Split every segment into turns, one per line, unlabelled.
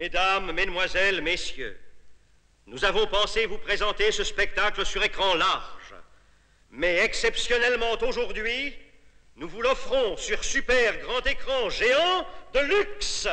Mesdames, mesdemoiselles, messieurs, nous avons pensé vous présenter ce spectacle sur écran large. Mais exceptionnellement aujourd'hui, nous vous l'offrons sur super grand écran géant de luxe.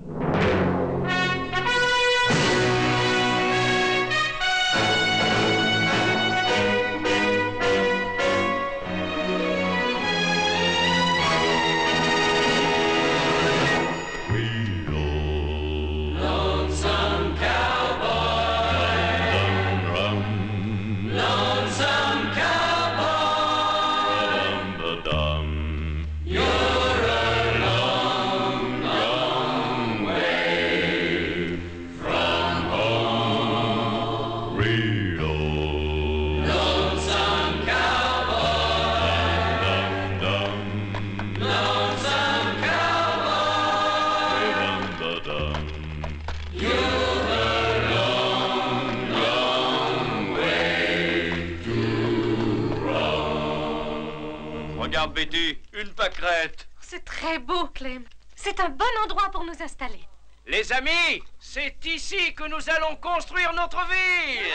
Regarde, Betty, une pâquerette.
C'est très beau, Clem. C'est un bon endroit pour nous installer.
Les amis, c'est ici que nous allons construire notre ville.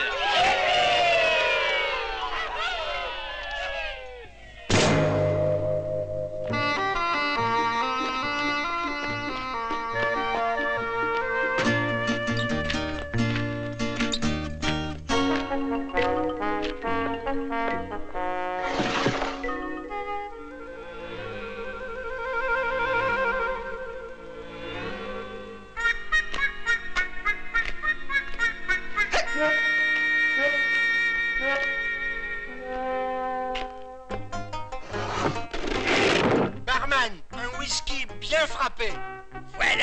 Barman, un whisky bien frappé.
Voilà.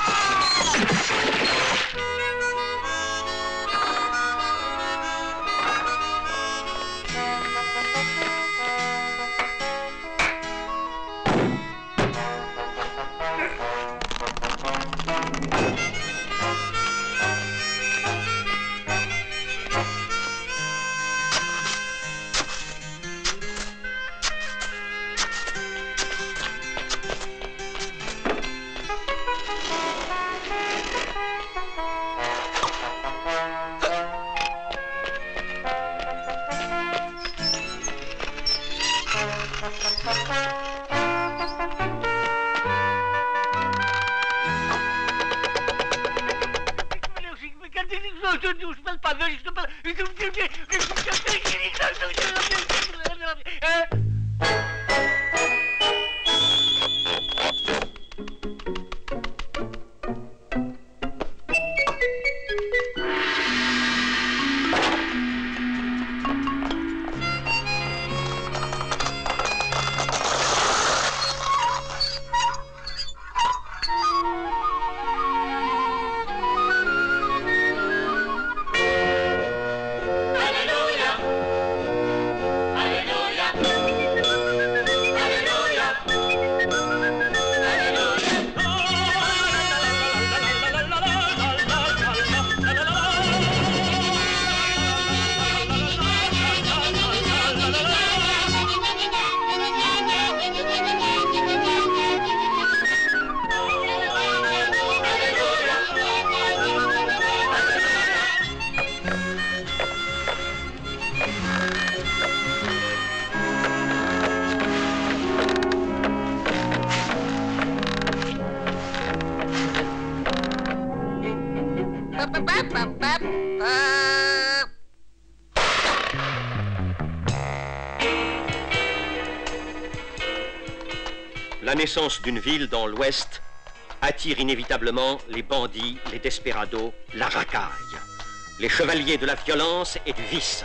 La naissance d'une ville dans l'Ouest attire inévitablement les bandits, les desperados, la racaille, les chevaliers de la violence et du vice.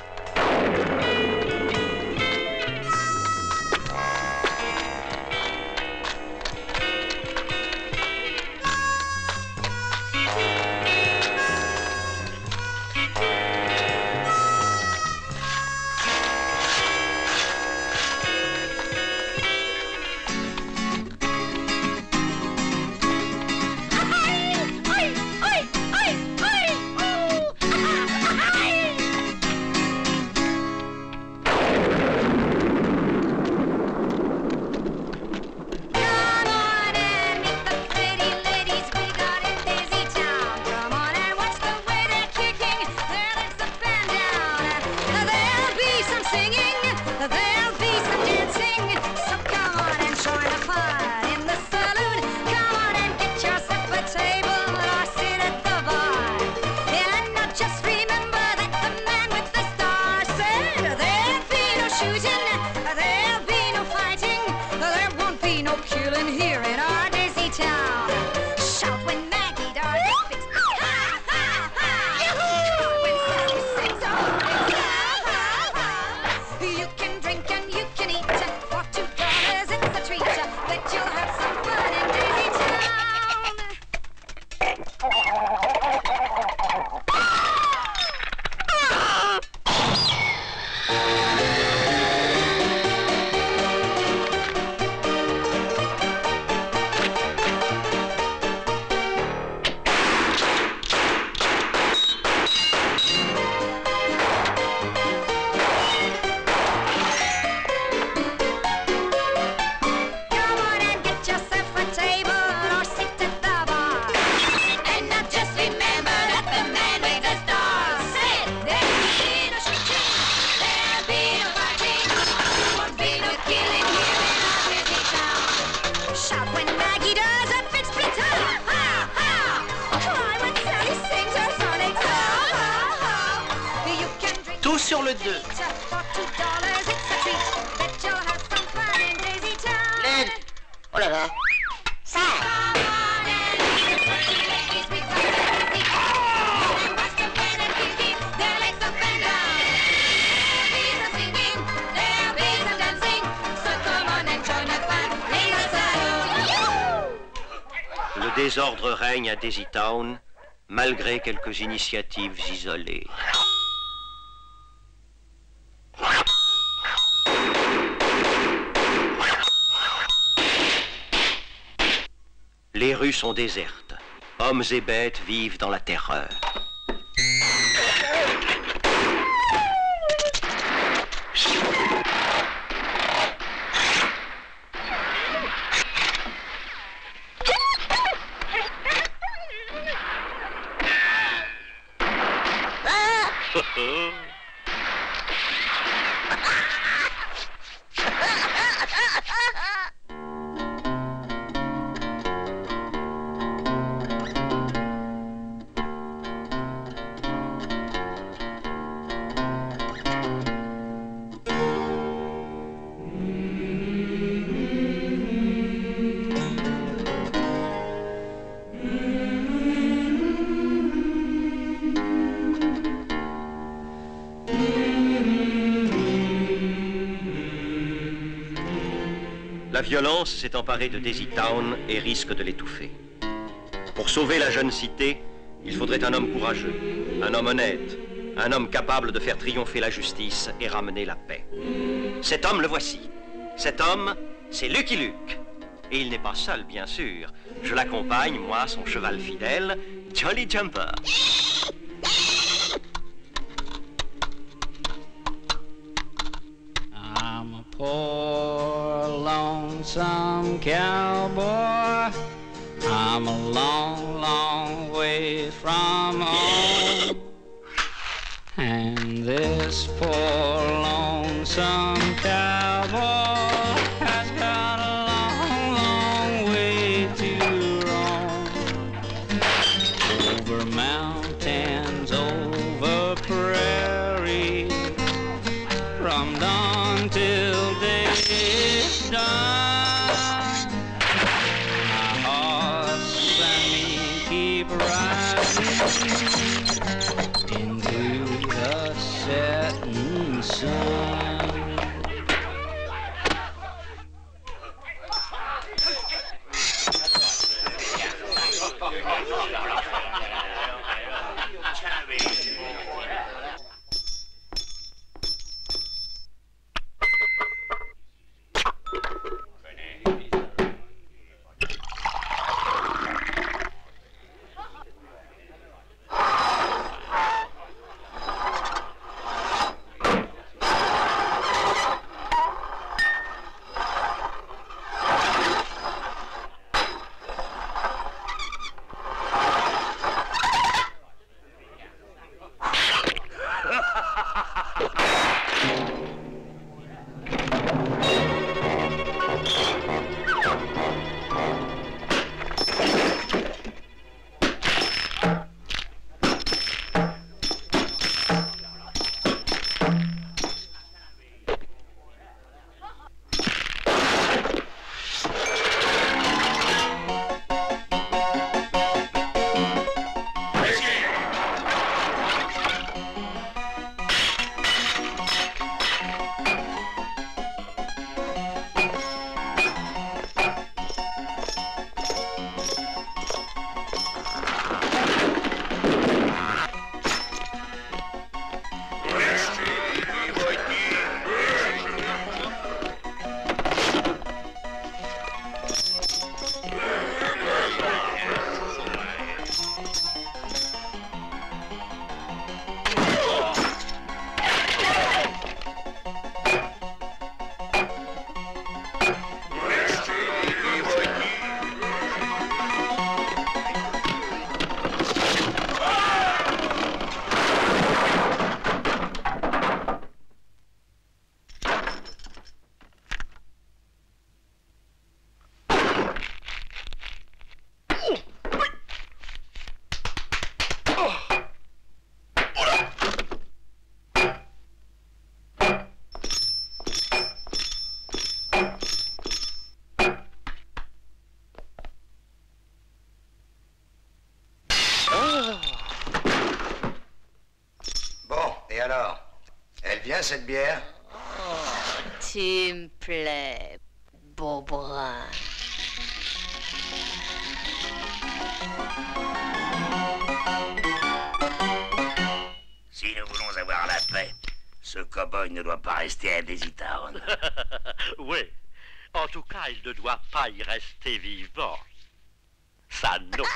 le 2. L'aide. Oh là là. Ça.
Le désordre règne à Daisy Town, malgré quelques initiatives isolées. Les rues sont désertes. Hommes et bêtes vivent dans la terreur. La violence s'est emparée de Daisy Town et risque de l'étouffer. Pour sauver la jeune cité, il faudrait un homme courageux, un homme honnête, un homme capable de faire triompher la justice et ramener la paix. Cet homme, le voici. Cet homme, c'est Lucky Luke. Et il n'est pas seul, bien sûr. Je l'accompagne, moi, son cheval fidèle, Jolly Jumper.
I'm a poor, lonesome cowboy. I'm a long, long way from home. And this poor, lonesome cowboy has got a long, long way to roam. Over mountains, over prairie, from dawn till day is done. My horse and me keep riding into the setting sun.
alors? Elle vient, cette bière?
Oh, tu me plais, beau brun.
Si nous voulons avoir la paix, ce cow-boy ne doit pas rester à Daisy Town.
Oui. En tout cas, il ne doit pas y rester vivant. Ça, non.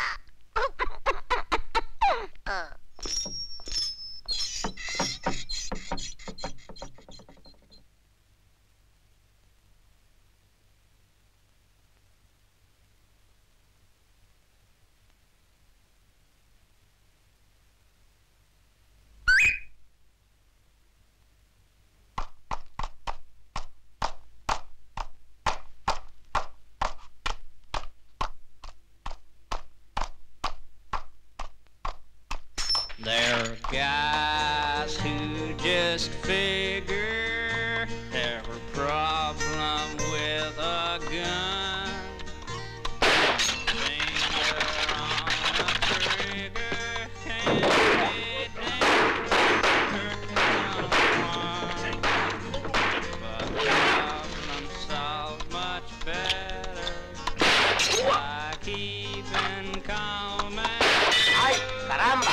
There are guys who just figure every problem with a gun. Finger on the trigger and it but problems solved much better by keeping calm and
¡Ay, caramba!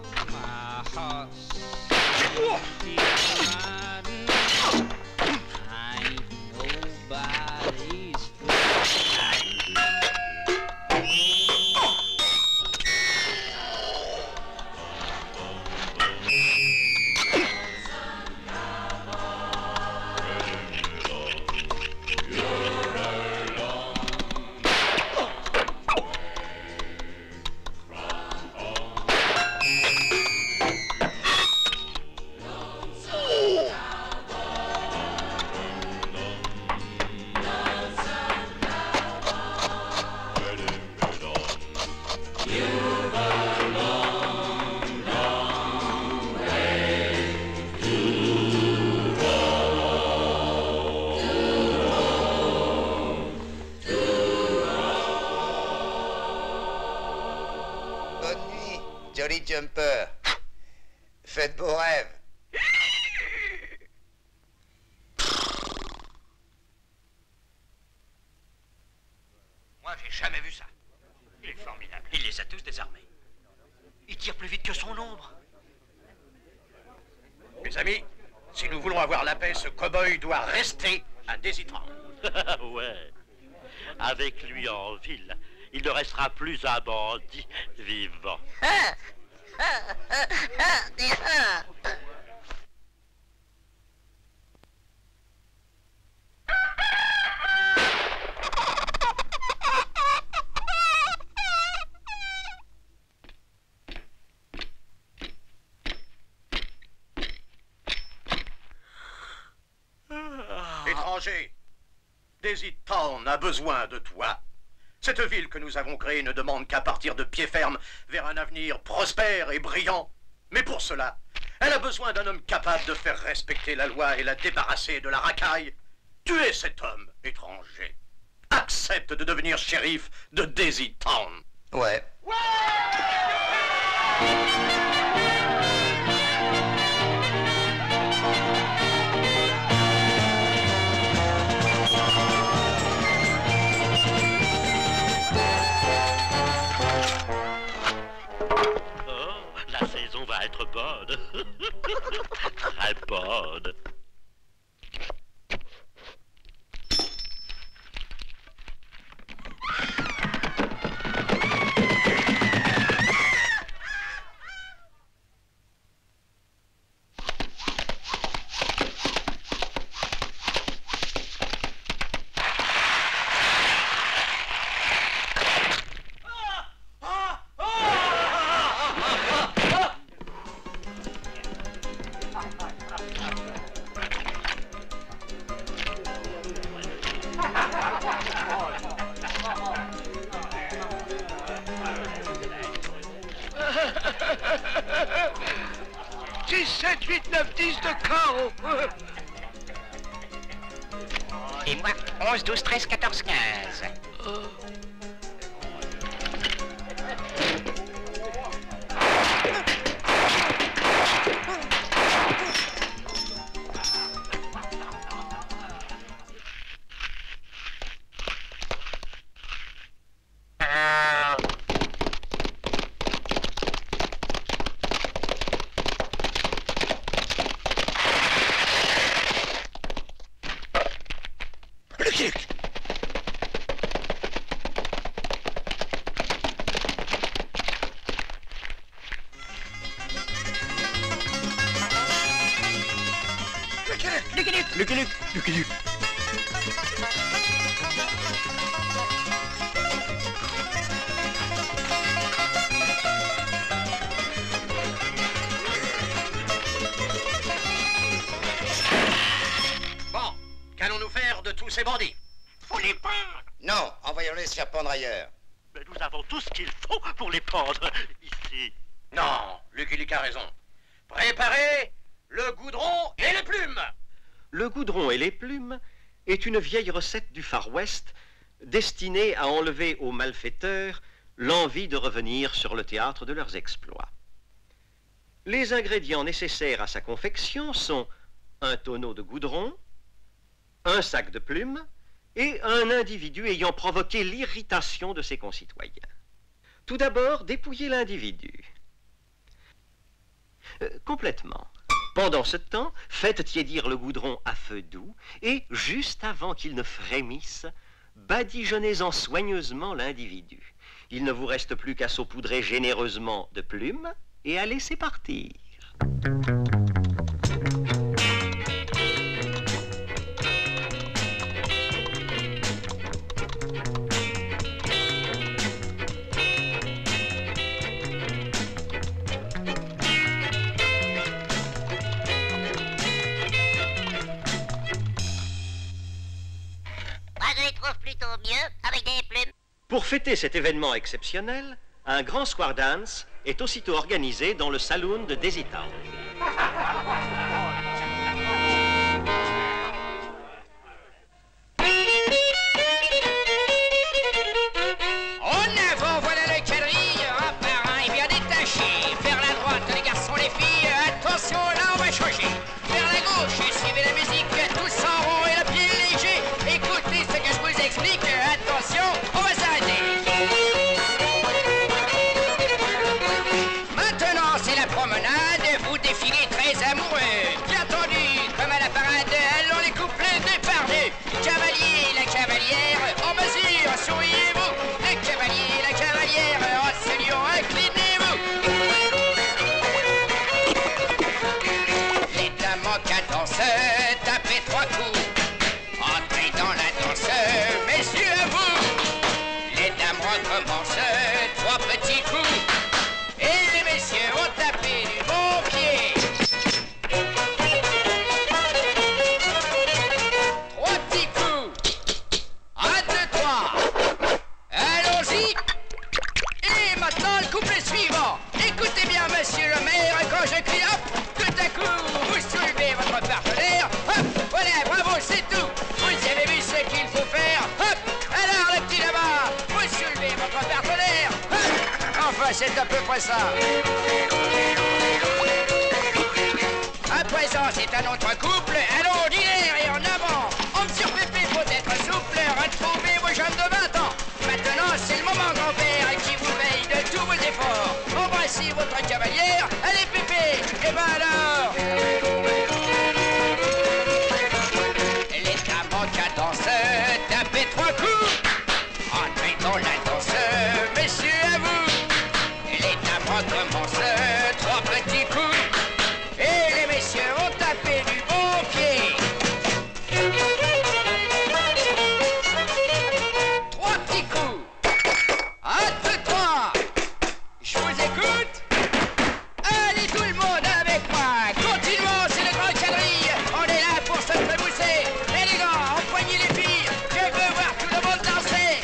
Jolly Jumper. Faites beaux rêves.
Moi, j'ai jamais vu ça. Il est formidable. Il les a tous désarmés. Il tire plus vite que son ombre.
Mes amis, si nous voulons avoir la paix, ce cow-boy doit rester à Daisy Town.
Ouais. Avec lui en ville, il ne restera plus un bandit vivant.
Étranger, Daisy Town a besoin de toi. Cette ville que nous avons créée ne demande qu'à partir de pied ferme vers un avenir prospère et brillant. Mais pour cela, elle a besoin d'un homme capable de faire respecter la loi et la débarrasser de la racaille. Tu es cet homme, étranger. Accepte de devenir shérif de Daisy Town.
Ouais.
La saison va être bonne. Très bonne.
Six, 7, 8, 9, 10 de carreau.
Et moi, 11, 12, 13, 14, 15.
Lucky Luke, Lucky Luke.
Bon, qu'allons-nous faire de tous ces bandits?
Faut les pendre.
Non, envoyons-les se faire pendre ailleurs.
Mais nous avons tout ce qu'il faut pour les pendre ici.
Non, Lucky Luke a raison. Préparez le goudron et les plumes.
Le goudron et les plumes est une vieille recette du Far West destinée à enlever aux malfaiteurs l'envie de revenir sur le théâtre de leurs exploits. Les ingrédients nécessaires à sa confection sont un tonneau de goudron, un sac de plumes et un individu ayant provoqué l'irritation de ses concitoyens. Tout d'abord, dépouiller l'individu. Complètement. Pendant ce temps, faites tiédir le goudron à feu doux et, juste avant qu'il ne frémisse, badigeonnez-en soigneusement l'individu. Il ne vous reste plus qu'à saupoudrer généreusement de plumes et à laisser partir.
Moi, je les trouve plutôt mieux avec des plumes.
Pour fêter cet événement exceptionnel, un grand square dance est aussitôt organisé dans le saloon de Daisy Town.
En avant, voilà le quadrille, un par un et bien détaché. Vers la droite, les garçons, les filles, attention, là on va changer. Vers la gauche, et suivez la musique, tous en rond et le pied léger. Écoutez ce que je vous explique, attention, on va s'arrêter. Maintenant, c'est la promenade, vous défilez très amoureux. Bien tendu, comme à la parade, allons les couplets dépardus. Cavalier, la cavalière, en mesure, souriez-vous. Le cavalier, la cavalière, en saluant, inclinez-vous. Les dames en cadence, tapez 3 coups. Entrez dans la danse, messieurs à vous. Les dames recommencent, 3 petits coups. Et les messieurs ont tapé du bon pied. 3 petits coups. 1, 2, 3. Allons-y. Et maintenant le couplet suivant. Écoutez bien, monsieur le maire, quand je crie hop, tout à coup, vous soulevez votre partenaire. Hop, voilà, bravo, c'est tout. Vous avez vu ce qu'il faut faire. Hop, alors le petit là-bas, vous soulevez votre partenaire. Hop, enfin, c'est à peu près ça. À présent, c'est un autre couple. Allons, dîner et en avant. Homme sur pépé, faut être souple. Retrouvez vos jeunes de 20 ans. Maintenant, c'est le moment, grand-père, qui vous veille de tous vos efforts. Embrassez votre cavalière. Allez, pépé. Et ben alors. Les dames en cadence, tapez 3 coups. Entrez dans la danse, messieurs à vous. Les dames recommencent, 3 petits coups. Et les messieurs ont tapé du bon pied. 3 petits coups. 1, 2, 3. Je vous écoute. Allez tout le monde avec moi. Continuons, c'est le grand quadrille. On est là pour se trémousser. Et les gars, empoignez les filles. Je veux voir tout le monde danser.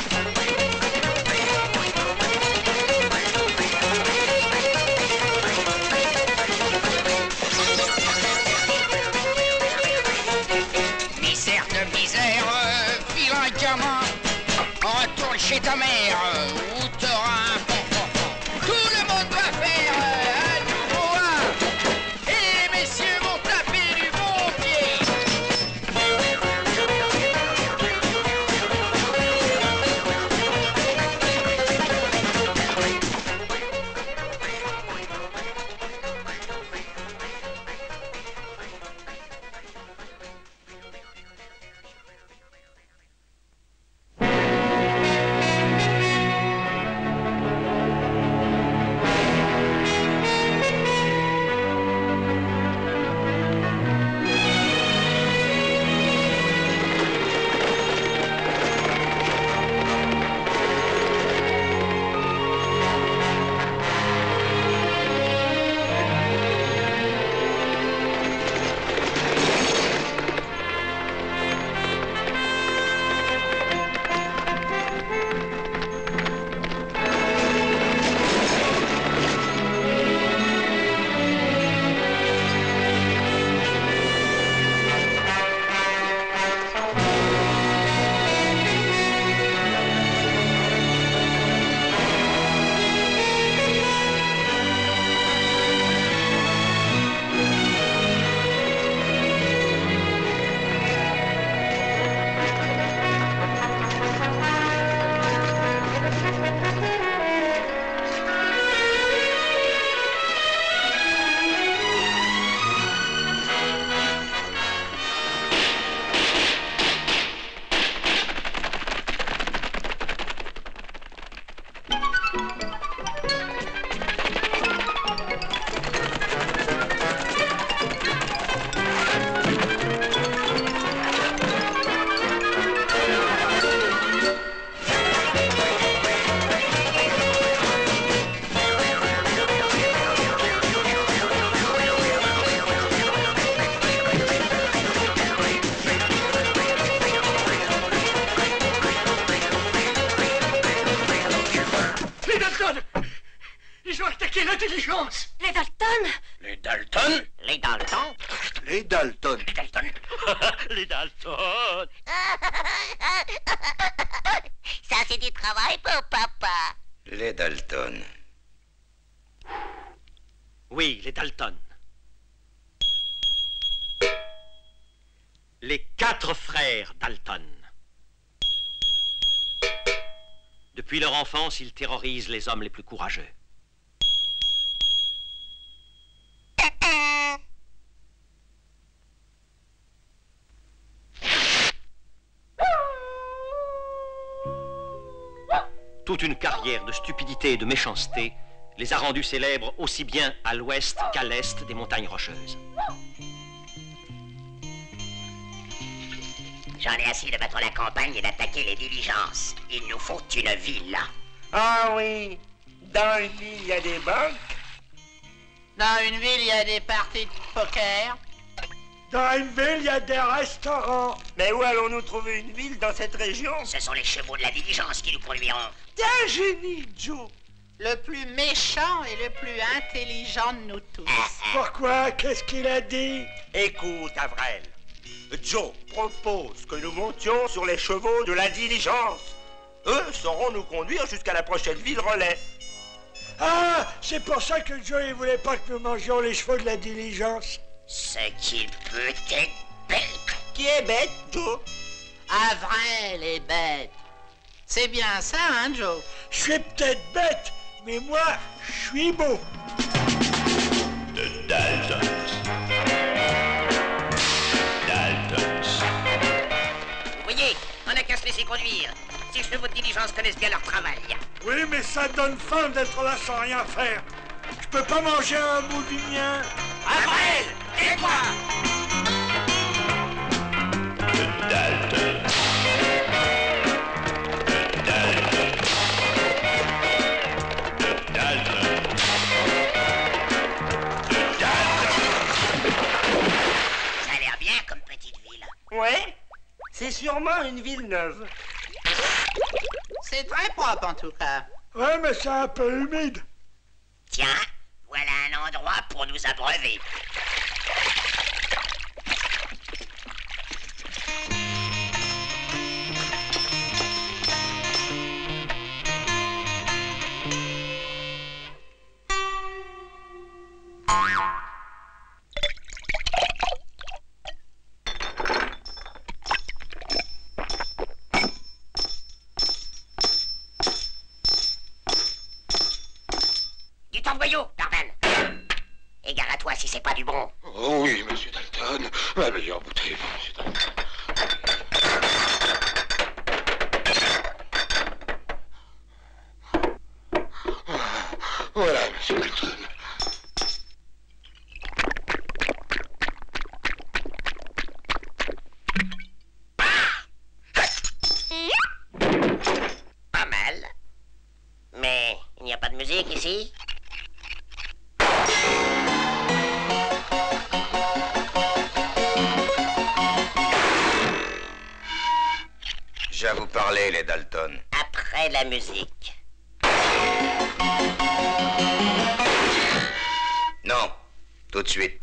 Misère de misère, vilain gamin. Retourne chez ta mère, où t'auras un bon enfant. Tout le monde va faire un nouveau un. Et les messieurs vont taper du bon pied.
diligence.
Les Dalton?
Les Dalton?
Les Dalton?
Les Dalton.
Les Dalton?
Les Dalton.
Ça, c'est du travail pour papa.
Les Dalton.
Oui, les Dalton. Les 4 frères Dalton. Depuis leur enfance, ils terrorisent les hommes les plus courageux. Toute une carrière de stupidité et de méchanceté les a rendus célèbres aussi bien à l'ouest qu'à l'est des montagnes rocheuses.
J'en ai assez de battre la campagne et d'attaquer les diligences. Il nous faut une ville.
Ah oui, dans une ville, il y a des banques.
Dans une ville, il y a des parties de poker.
Dans une ville, il y a des restaurants.
Mais où allons-nous trouver une ville dans cette région?
Ce sont les chevaux de la diligence qui nous conduiront.
T'es un génie, Joe.
Le plus méchant et le plus intelligent de nous tous.
Pourquoi? Qu'est-ce qu'il a dit?
Écoute, Avril. Joe propose que nous montions sur les chevaux de la diligence. Eux sauront nous conduire jusqu'à la prochaine ville relais.
Ah, c'est pour ça que Joe ne voulait pas que nous mangions les chevaux de la diligence.
Ce qui peut être bête.
Qui est bête, Joe?
Avril est bête. C'est bien ça, hein, Joe?
Je suis peut-être bête, mais moi, je suis beau.
The Daltons. Daltons.
Vous voyez, on n'a qu'à se laisser conduire. Ces chevaux de diligence connaissent bien leur travail.
Oui, mais ça donne faim d'être là sans rien faire. Je peux pas manger un bout du mien.
Avril, tais-toi!
The Daltons. The Daltons. The Daltons. The Daltons.
Ça a l'air bien comme petite ville.
Ouais, c'est sûrement une ville neuve.
C'est très propre, en tout cas.
Ouais, mais c'est un peu humide.
Tiens, voilà un endroit pour nous abreuver. Du voyou, Darvel. Égare à toi si c'est pas du bon.
Oh oui, monsieur Dalton. La meilleure bouteille, monsieur Dalton. Voilà, monsieur Dalton.
Pas mal. Mais il n'y a pas de musique ici?
J'ai à vous parler, les Dalton.
Après la musique.
Non, tout de suite.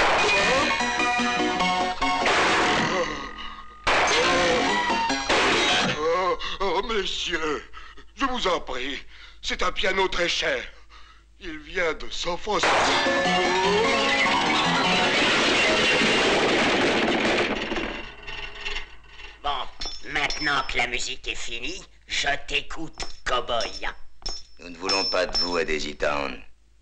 Oh, messieurs, je vous en prie, c'est un piano très cher. Il vient de s'enfoncer.
Bon, maintenant que la musique est finie, je t'écoute, cow-boy.
Nous ne voulons pas de vous à Daisy Town.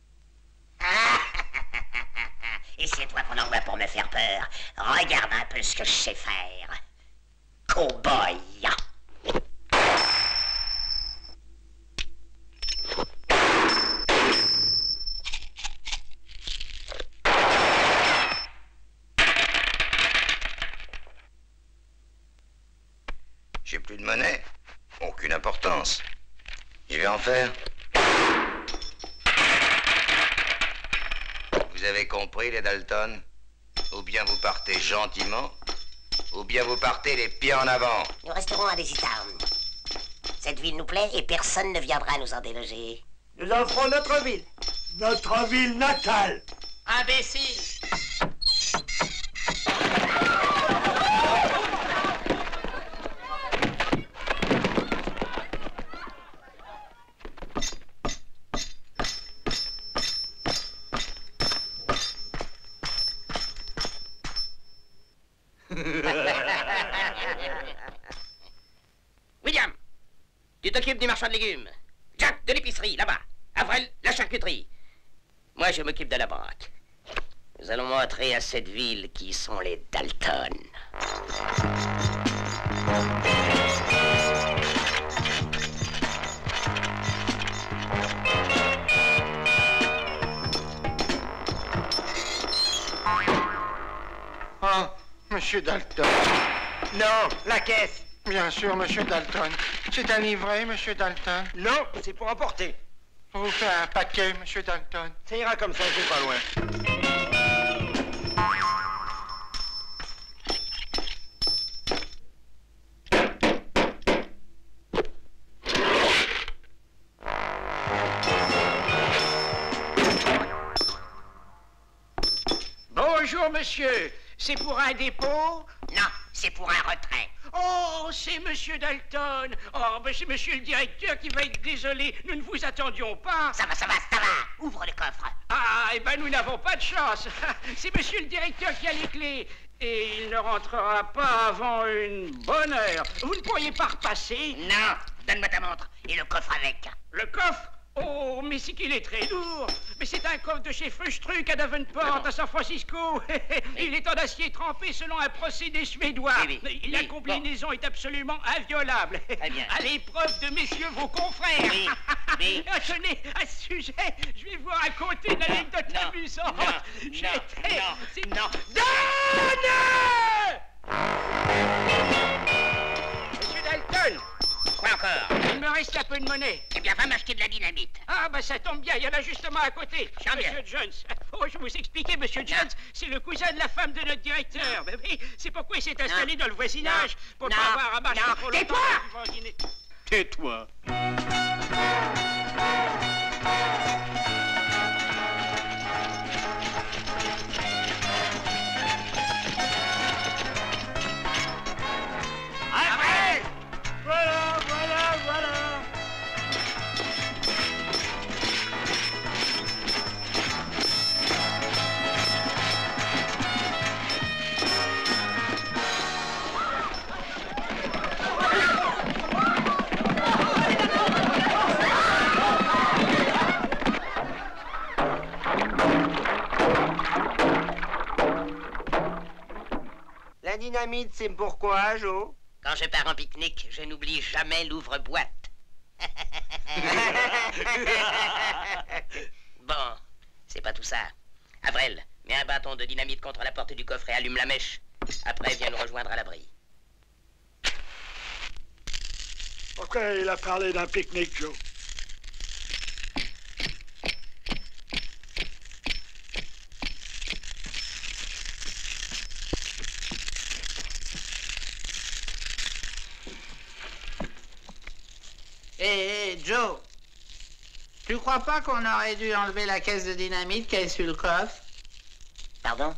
Et c'est toi qu'on envoie pour me faire peur. Regarde un peu ce que je sais faire. Cow-boy.
J'ai plus de monnaie. Aucune importance. Je vais en faire. Vous avez compris, les Dalton? Ou bien vous partez gentiment, ou bien vous partez les pieds en avant.
Nous resterons à Daisy Town. Cette ville nous plaît et personne ne viendra nous en déloger.
Nous en ferons notre ville.
Notre ville natale.
Imbécile! William, tu t'occupes du marchand de légumes. Jack, de l'épicerie, là-bas. Avril, la charcuterie. Moi, je m'occupe de la baraque. Nous allons montrer à cette ville qui sont les Dalton.
Oh, Monsieur Dalton.
Non, la caisse.
Bien sûr, Monsieur Dalton. C'est un livret, Monsieur Dalton.
Non, c'est pour emporter.
On vous fait un paquet, Monsieur Dalton.
Ça ira comme ça, c'est pas loin.
Bonjour, monsieur. C'est pour un dépôt?
Non, c'est pour un retrait.
Oh, c'est Monsieur Dalton. Oh, ben c'est Monsieur le directeur qui va être désolé. Nous ne vous attendions pas.
Ça va. Ouvre le coffre.
Ah, eh ben nous n'avons pas de chance. C'est Monsieur le directeur qui a les clés. Et il ne rentrera pas avant une bonne heure. Vous ne pourriez pas repasser?
Non, donne-moi ta montre et le coffre avec.
Le coffre? Oh, mais c'est qu'il est très lourd. Mais c'est un coffre de chez Feuchtruck à Davenport, à San Francisco. Il est en acier trempé selon un procédé suédois. La combinaison est absolument inviolable. À l'épreuve de messieurs vos confrères. Tenez, à ce sujet, je vais vous raconter une anecdote amusante. Non. Monsieur Dalton.
Quoi encore?
Il me reste un peu de monnaie.
Eh bien, va m'acheter de la dynamite.
Ah, bah ça tombe bien, il y en a justement à côté. Monsieur Jones. Oh, je vous expliquais, Monsieur Jones, c'est le cousin de la femme de notre directeur. Ben oui, c'est pourquoi il s'est installé dans le voisinage. Pour ne pas avoir à marcher trop longtemps.
Tais-toi.
Voilà.
La dynamite, c'est pourquoi, Joe?
Quand je pars en pique-nique, je n'oublie jamais l'ouvre-boîte. Bon, c'est pas tout ça. Avril, mets un bâton de dynamite contre la porte du coffre et allume la mèche. Après, viens nous rejoindre à l'abri.
Pourquoi il a parlé d'un pique-nique, Joe?
Hé, Joe, tu crois pas qu'on aurait dû enlever la caisse de dynamite qui est sur le coffre?
Pardon?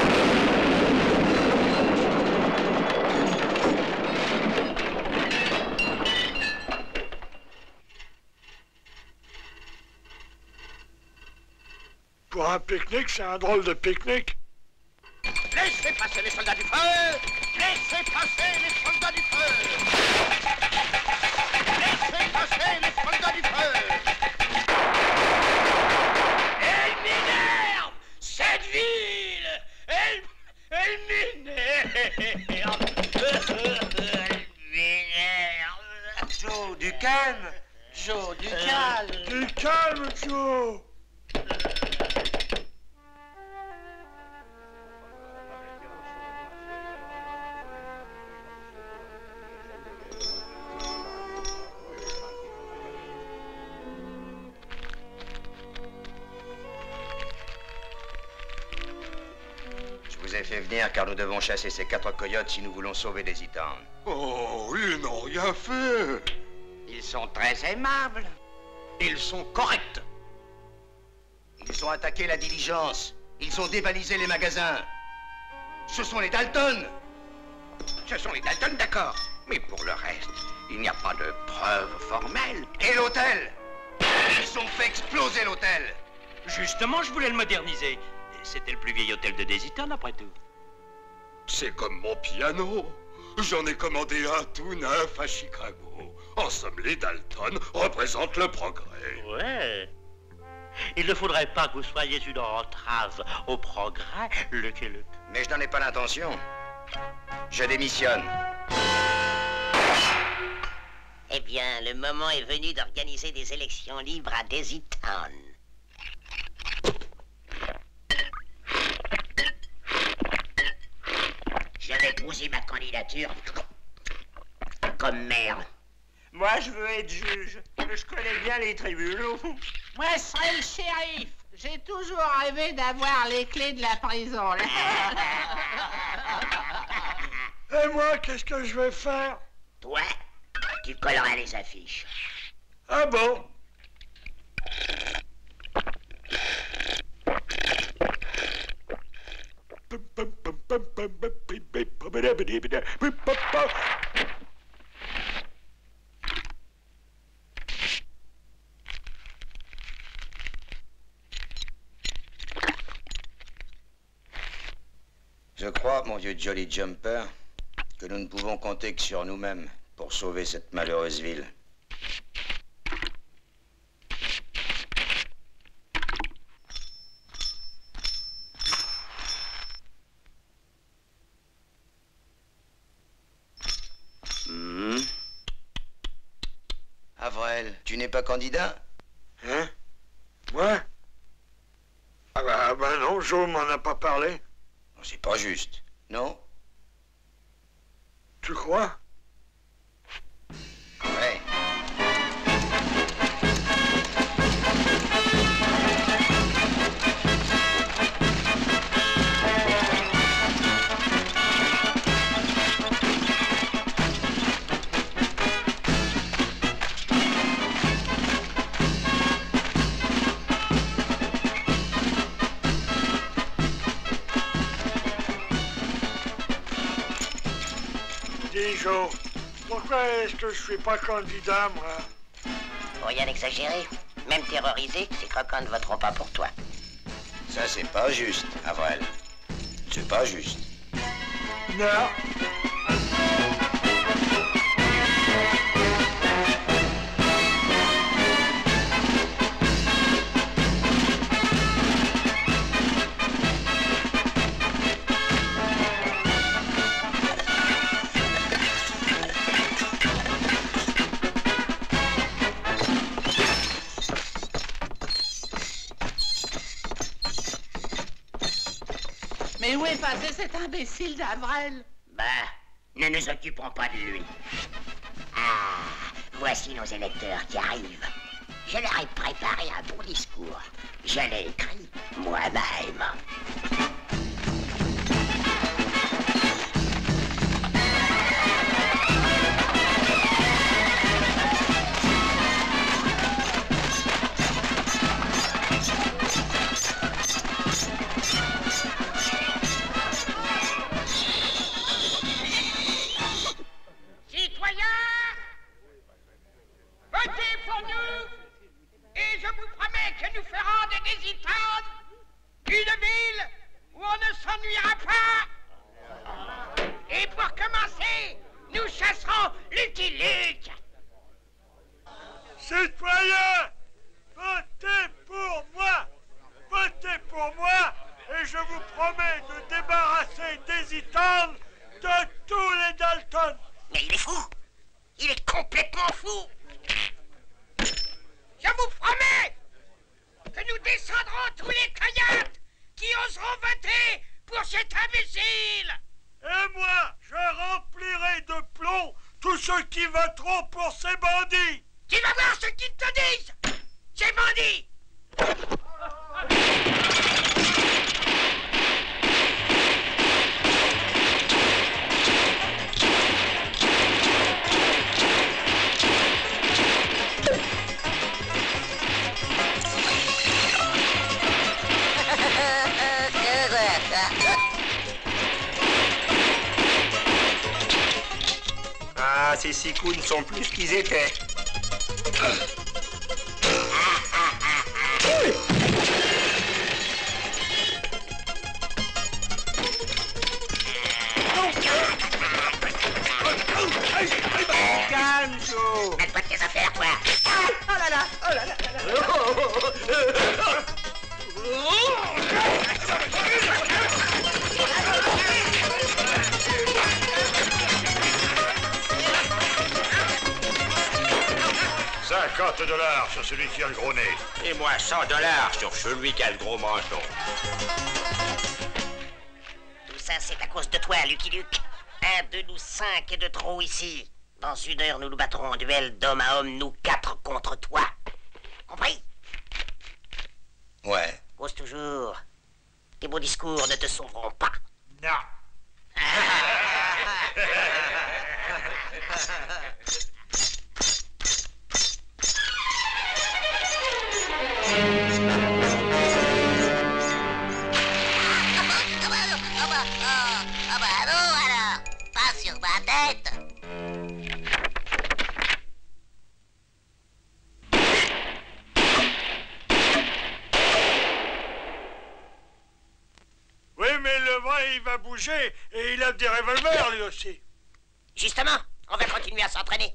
Pour un pique-nique, c'est un drôle de pique-nique.
Laissez passer les soldats du feu! Laissez passer les soldats du feu! Laissez passer les soldats du feu! Elle m'énerve! Cette ville! Elle m'énerve! Elle m'énerve!
Joe, du calme!
Joe, du calme!
Du calme, Joe!
Je vous ai fait venir car nous devons chasser ces 4 coyotes si nous voulons sauver des Eaton.
Oh, ils n'ont rien fait.
Ils sont très aimables.
Ils sont corrects.
Ils ont attaqué la diligence. Ils ont dévalisé les magasins. Ce sont les Dalton.
Ce sont les Dalton, d'accord. Mais pour le reste, il n'y a pas de preuves formelles.
Et l'hôtel? Ils ont fait exploser l'hôtel.
Justement, je voulais le moderniser. C'était le plus vieil hôtel de Desiton, après tout.
C'est comme mon piano. J'en ai commandé un tout neuf à Chicago. En somme, les Dalton représentent le progrès.
Ouais. Il ne faudrait pas que vous soyez une entrave au progrès, Lucky Luke.
Mais je n'en ai pas l'intention. Je démissionne.
Eh bien, le moment est venu d'organiser des élections libres à Daisy Town. Je vais poser ma candidature comme maire.
Moi, je veux être juge. Je connais bien les tribunaux.
Moi, je serai le shérif. J'ai toujours rêvé d'avoir les clés de la prison.
Et moi, qu'est-ce que je vais faire?
Toi, tu colleras les affiches.
Ah bon?
Je crois, mon vieux Jolly Jumper, que nous ne pouvons compter que sur nous-mêmes pour sauver cette malheureuse ville. Avrel, tu n'es pas candidat?
Hein? Moi? Ah bah non, Joe m'en a pas parlé.
C'est pas juste, non?
Tu crois?
Ouais.
Dis, Joe, pourquoi est-ce que je suis pas candidat, moi?
Pour rien exagérer, même terrorisé, ces croquants ne voteront pas pour toi.
Ça, c'est pas juste, Avrel. C'est pas juste.
Non.
Mais où est passé cet imbécile d'Avrel?
Bah, ne nous occupons pas de lui. Ah, voici nos électeurs qui arrivent. Je leur ai préparé un bon discours. Je l'ai écrit moi-même.
Votez pour nous et je vous promets que nous ferons de Daisy Town une ville où on ne s'ennuiera pas. Et pour commencer, nous chasserons Lucky Luke.
Citoyens, votez pour moi! Votez pour moi et je vous promets de débarrasser Daisy Town de tous les Dalton!
Mais il est fou! Il est complètement fou!
Je vous promets que nous descendrons tous les coyotes qui oseront voter pour cet imbécile.
Et moi, je remplirai de plomb tous ceux qui voteront pour ces bandits!
Tu vas voir ce qu'ils te disent, ces bandits!
Ah, ces 6 coups ne sont plus ce qu'ils étaient. Calme, Joe.
Mets-toi de tes affaires, toi.
Oh là là, oh là là,
$50 sur celui qui a le gros nez.
Et moi, $100 sur celui qui a le gros menton.
Tout ça, c'est à cause de toi, Lucky Luke. Un de nous 5 est de trop ici. Dans 1 heure, nous nous battrons en duel d'homme à homme, nous 4 contre toi. Compris?
Ouais.
Cause toujours. Tes beaux discours ne te sauveront pas.
Non.
Ah bah non alors, pas sur ma tête.
Oui, mais le vrai, il va bouger et il a des revolvers lui aussi.
Justement, on va continuer à s'entraîner.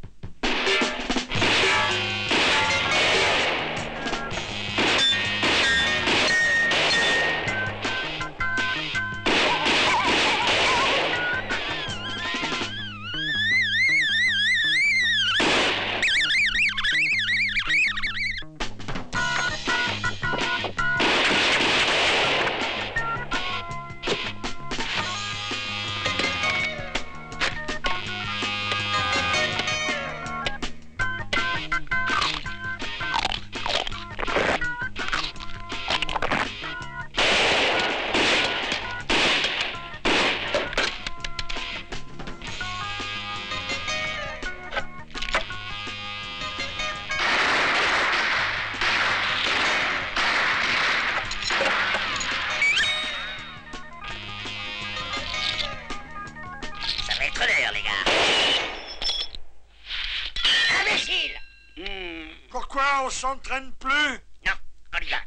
Les gars. Imbécile!
Pourquoi on s'entraîne plus?
Non, on y va.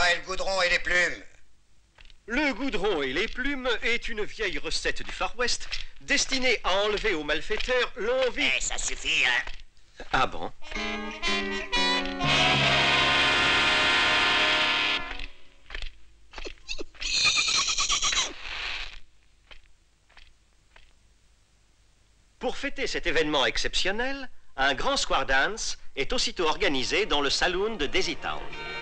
Ah, et le goudron et les plumes.
Le goudron et les plumes est une vieille recette du Far West destinée à enlever aux malfaiteurs l'envie...
Eh, ça suffit, hein?
Ah bon? Pour fêter cet événement exceptionnel, un grand square dance est aussitôt organisé dans le saloon de Daisy Town.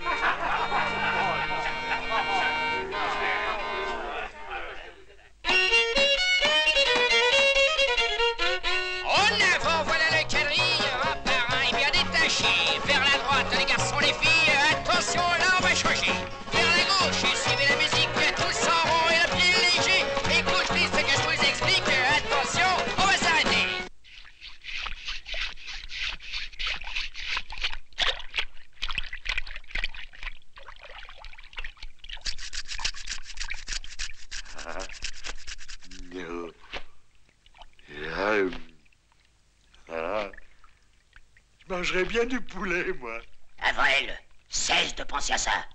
En avant, voilà le quadrille, un par un et bien détaché. Vers la droite, les garçons, les filles, attention, là on va changer. Vers la gauche, et suivez la musique, tous en rond et le pied léger. Écoutez ce que je vous explique, attention, on va s'arrêter.
Je mangerais bien du poulet, moi.
Avril, cesse de penser à ça.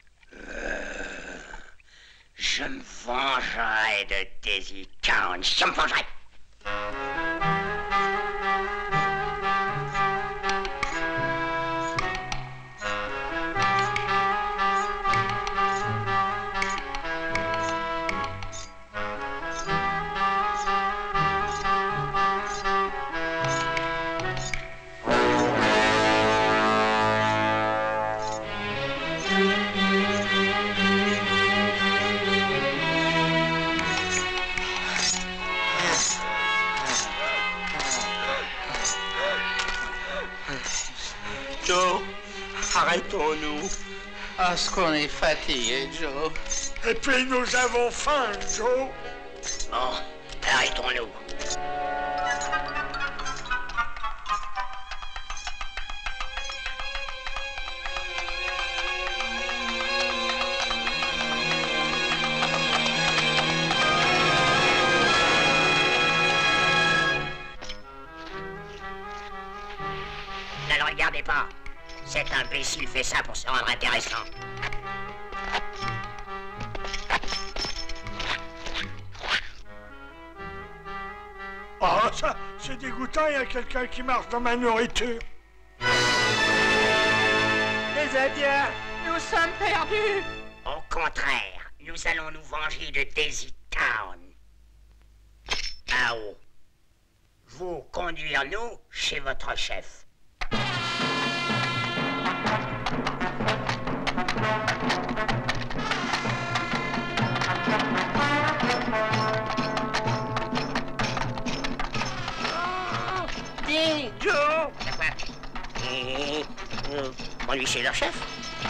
Je me vengerai de Daisy Town. Je me vengerai.
Joe, arrêtons-nous.
Ah, ce qu'on est fatigué, Joe.
Et puis nous avons faim, Joe.
Bon, arrêtons-nous. Ne le regardez pas. Cet imbécile fait ça pour se rendre intéressant.
Ah, ça, c'est dégoûtant, il y a quelqu'un qui marche dans ma nourriture.
Les Indiens, nous sommes perdus.
Au contraire, nous allons nous venger de Daisy Town. Ao, vous conduire nous chez votre chef.
Dis, Joe.
Conduit chez leur chef.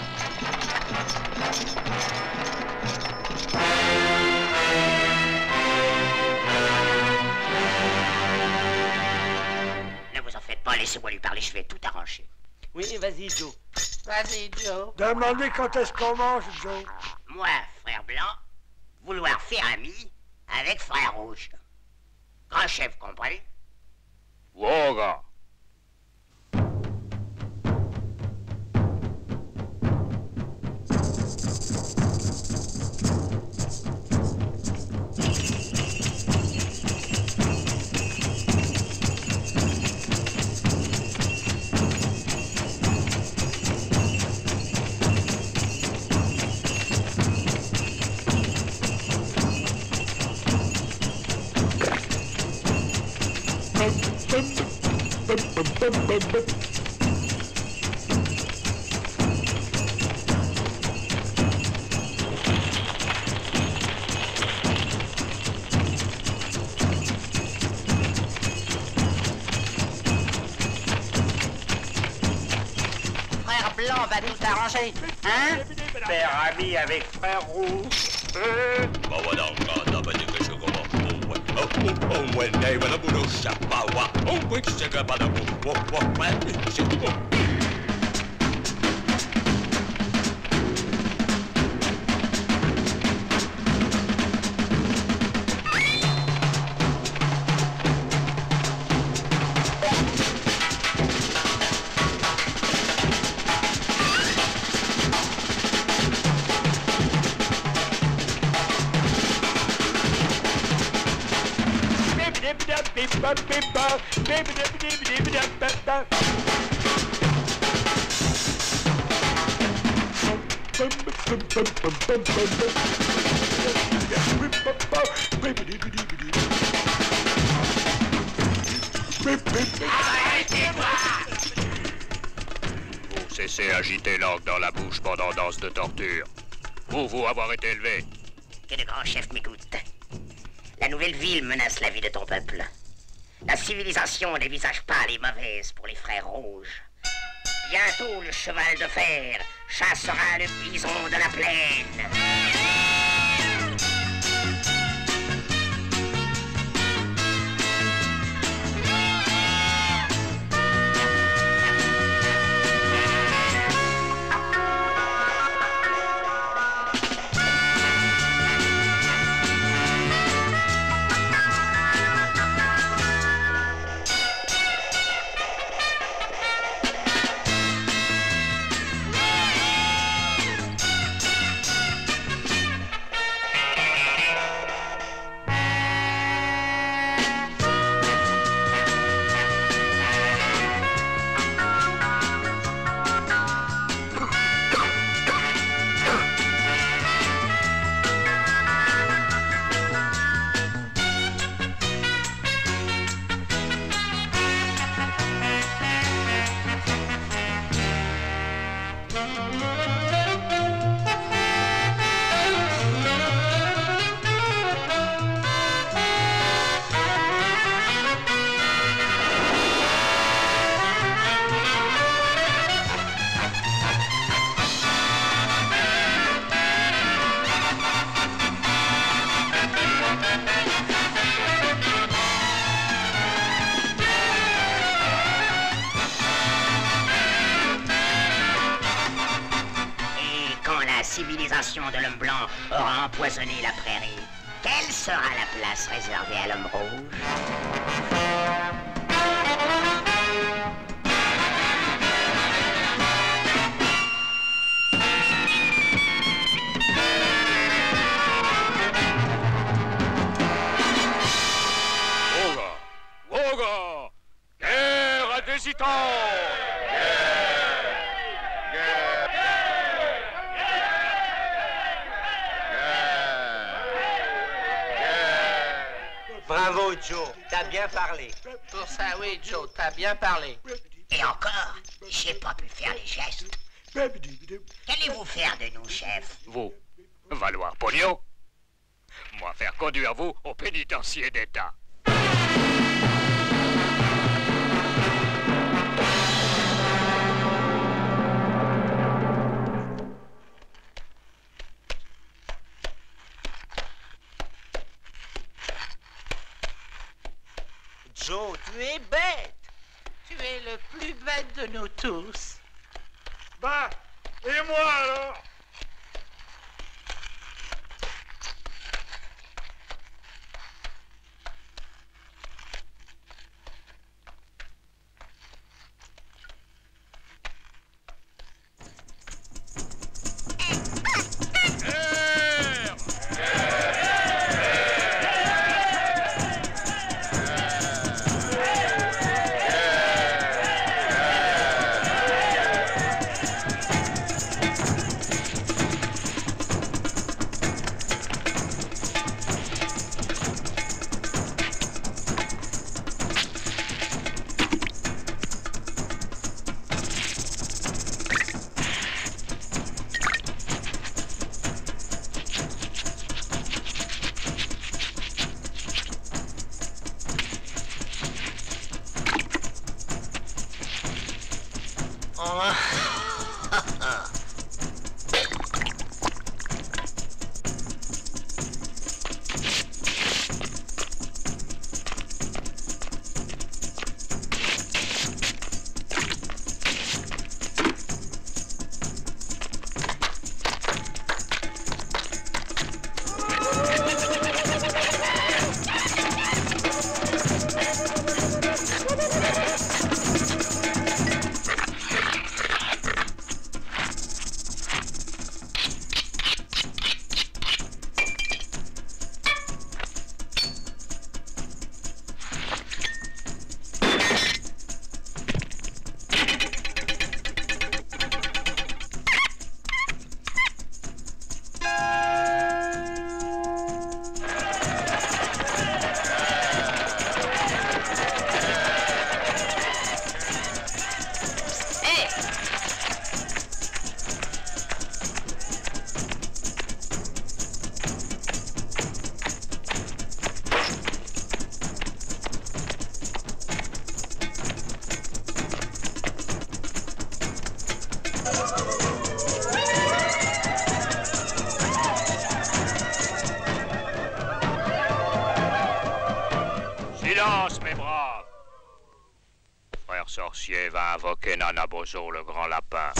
Ne vous en faites pas, laissez-moi lui parler, je vais tout arranger.
Oui, vas-y, Joe. Vas-y, Joe.
Demandez quand est-ce qu'on mange, Joe.
Moi, frère blanc, vouloir faire ami avec frère rouge. Grand chef, compris?
Woga.
Frère blanc va tout arranger, hein?
Faire ami avec frère rouge.
Vous cessez agiter l'orgue dans la bouche pendant danse de torture. Vous avoir été élevé.
Que le grand chef m'écoute. La nouvelle ville menace la vie de ton peuple. La civilisation ne visage pas les mauvaises pour les frères rouges. Bientôt le cheval de fer chassera le bison de la plaine. De l'homme blanc aura empoisonné la prairie. Quelle sera la place réservée à l'homme rouge?
Woga! Guerre à des Titans!
Bravo, Joe, t'as bien parlé.
Pour ça, oui, Joe, t'as bien parlé.
Et encore, j'ai pas pu faire les gestes. Qu'allez-vous faire de nous, chef?
Vous, valoir pognon. Moi, faire conduire vous au pénitencier d'État.
Joe, tu es bête. Tu es le plus bête de nous tous.
Bah, et moi alors?
Silence, mes braves! Frère sorcier va invoquer Nanabozo, le grand lapin.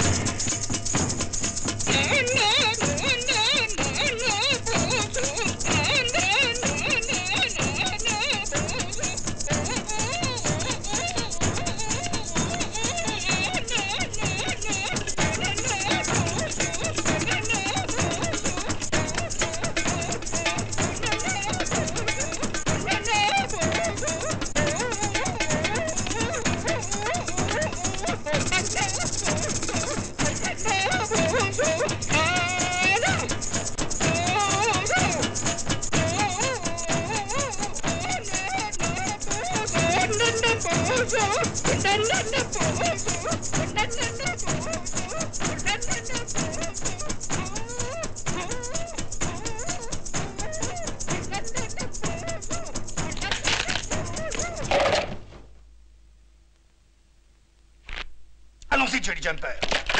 Allons-y, Jolly Jumper.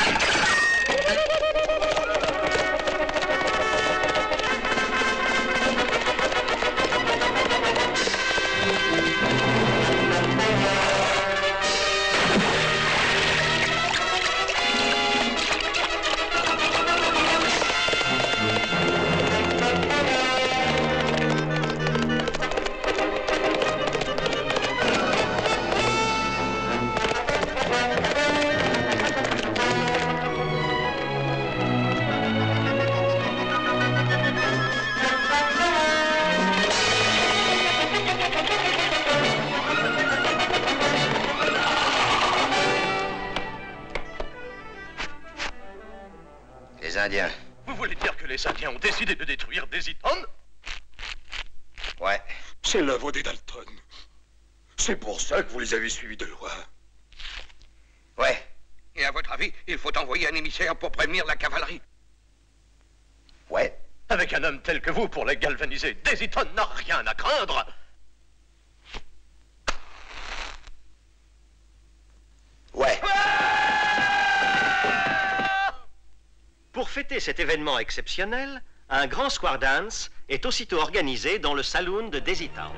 Indiens.
Vous voulez dire que les Indiens ont décidé de détruire Desiton?
Ouais.
C'est l'œuvre des Dalton. C'est pour ça que vous les avez suivis de loin.
Ouais.
Et à votre avis, il faut envoyer un émissaire pour prévenir la cavalerie?
Ouais.
Avec un homme tel que vous pour les galvaniser, Desiton n'a rien à craindre.
Ouais.
Pour fêter cet événement exceptionnel, un grand square dance est aussitôt organisé dans le saloon de Desiton.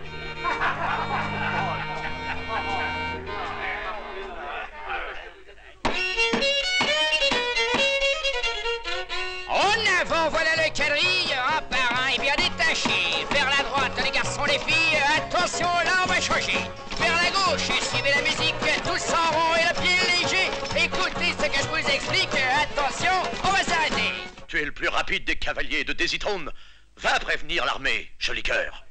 En avant, voilà le quadrille, un par un et bien détaché. Vers la droite, les garçons, les filles, attention, là on va changer. Vers la gauche, suivez la musique, tous en rond et le pied léger. Écoutez ce que je vous explique, attention, on va s'arrêter.
Tu es le plus rapide des cavaliers de Desiton. Va prévenir l'armée, joli cœur.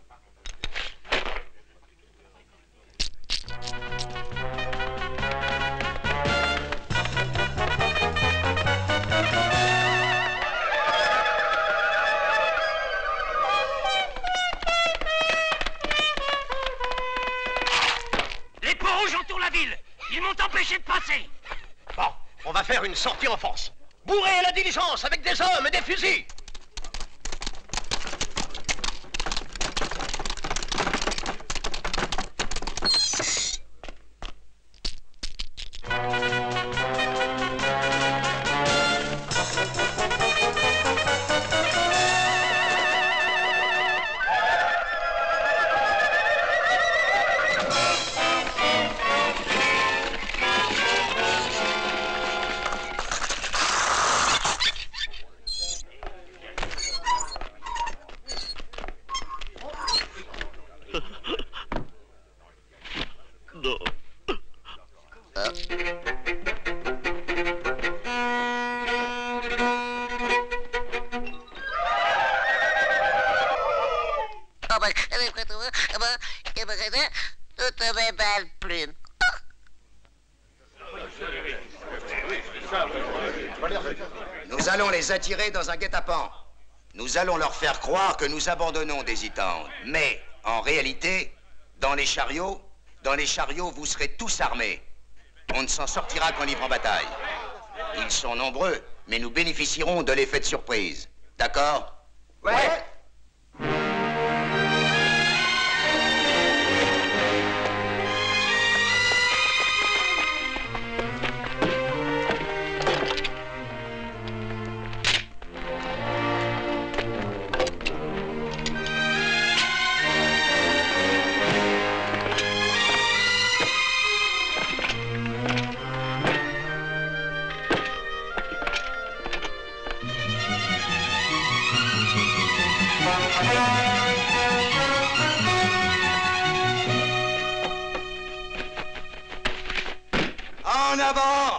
Les peaux rouges entourent la ville. Ils m'ont empêché de passer.
Bon, on va faire une sortie en force. Bourrez la diligence avec des hommes et des fusils.
Toutes mes belles plumes.
Nous allons les attirer dans un guet-apens. Nous allons leur faire croire que nous abandonnons Desiton. Mais, en réalité, dans les chariots, vous serez tous armés. On ne s'en sortira qu'en livrant bataille. Ils sont nombreux, mais nous bénéficierons de l'effet de surprise. D'accord?
Ouais.
en avant!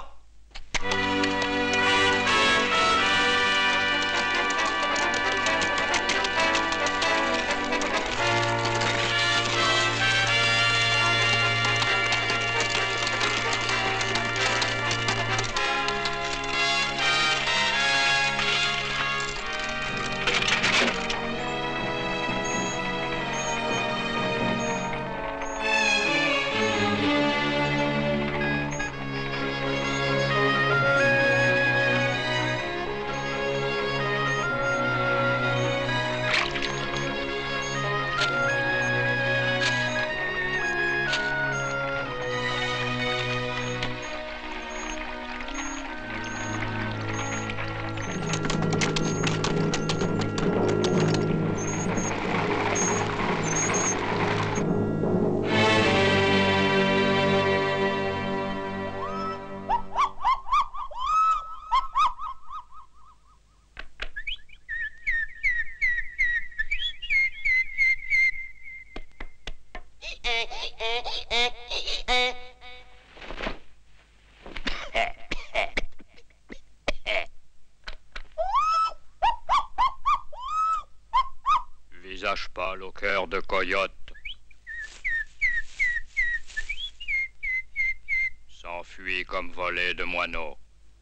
Visage pâle au cœur de coyote. S'enfuit comme volé de moineaux.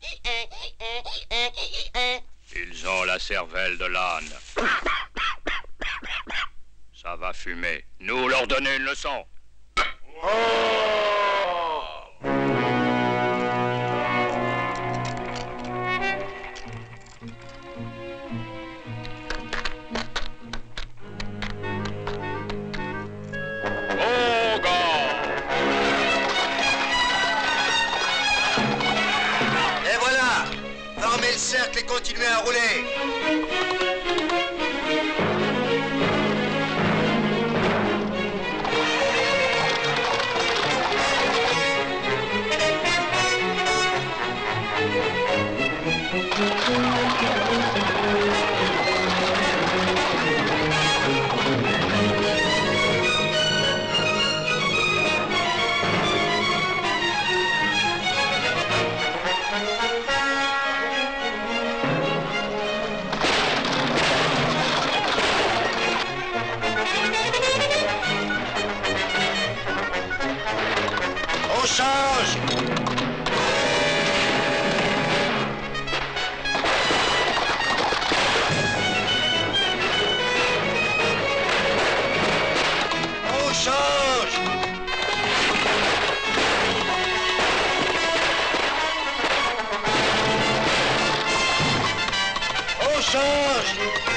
Ils ont la cervelle de l'âne. Ça va fumer. Nous leur donner une leçon.
Et voilà! Formez le cercle et continuez à rouler! On change! On change! On change!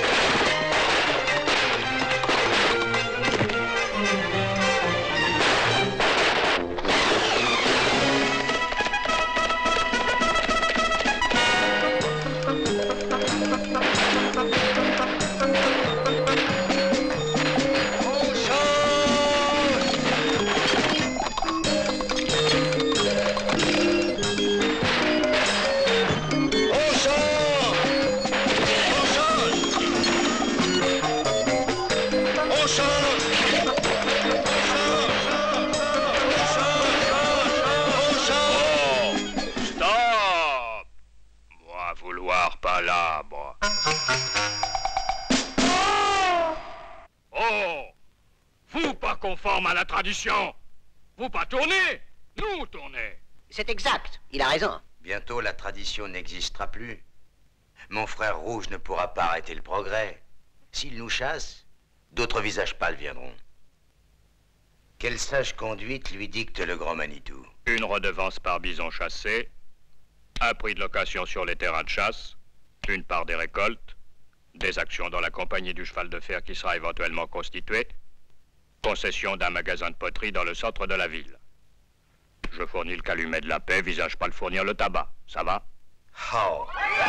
Stop! Moi vouloir pas là, moi. Oh! Vous pas conforme à la tradition. Vous pas tournez, nous tournez.
C'est exact, il a raison.
Bientôt, la tradition n'existera plus. Mon frère rouge ne pourra pas arrêter le progrès. S'il nous chasse, d'autres visages pâles viendront. Quelle sage conduite lui dicte le grand Manitou?
Une redevance par bison chassé, un prix de location sur les terrains de chasse, une part des récoltes, des actions dans la compagnie du cheval de fer qui sera éventuellement constituée, concession d'un magasin de poterie dans le centre de la ville. Je fournis le calumet de la paix, visage pas le fournir le tabac. Ça va?
Oh.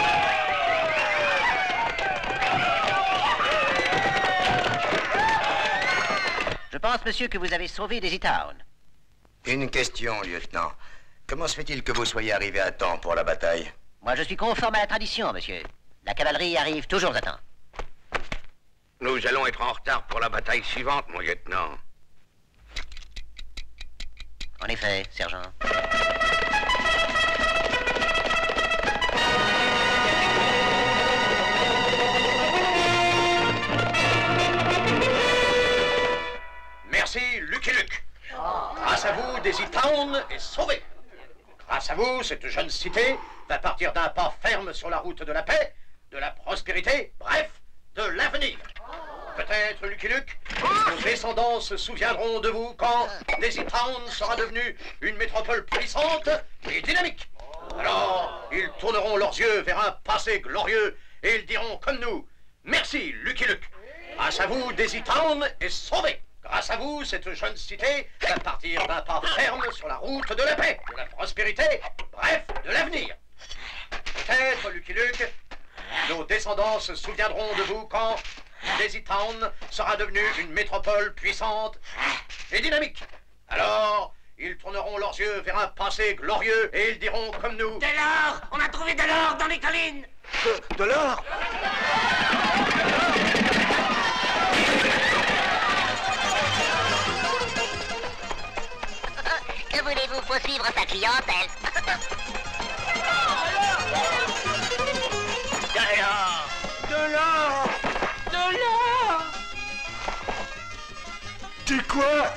Je pense, monsieur, que vous avez sauvé Daisy Town.
Une question, lieutenant. Comment se fait-il que vous soyez arrivé à temps pour la bataille?
Moi, je suis conforme à la tradition, monsieur. La cavalerie arrive toujours à temps.
Nous allons être en retard pour la bataille suivante, mon lieutenant.
En effet, sergent.
Grâce à vous, Daisy Town est sauvée. Grâce à vous, cette jeune cité va partir d'un pas ferme sur la route de la paix, de la prospérité, bref, de l'avenir. Peut-être, Lucky Luke, vos descendants se souviendront de vous quand Daisy Town sera devenue une métropole puissante et dynamique. Alors, ils tourneront leurs yeux vers un passé glorieux et ils diront comme nous, merci, Lucky Luke. Grâce à vous, Daisy Town est sauvée. Grâce à vous, cette jeune cité va partir d'un pas ferme sur la route de la paix, de la prospérité, bref, de l'avenir. Peut-être, Lucky Luke, nos descendants se souviendront de vous quand Daisy Town sera devenue une métropole puissante et dynamique. Alors, ils tourneront leurs yeux vers un passé glorieux et ils diront comme nous...
De l'or! On a trouvé de l'or dans les collines!
De l'or?
Que voulez-vous, faut suivre sa clientèle.
Derrière! De l'or! De l'or! Tu quoi?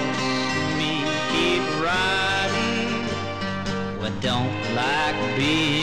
Don't like being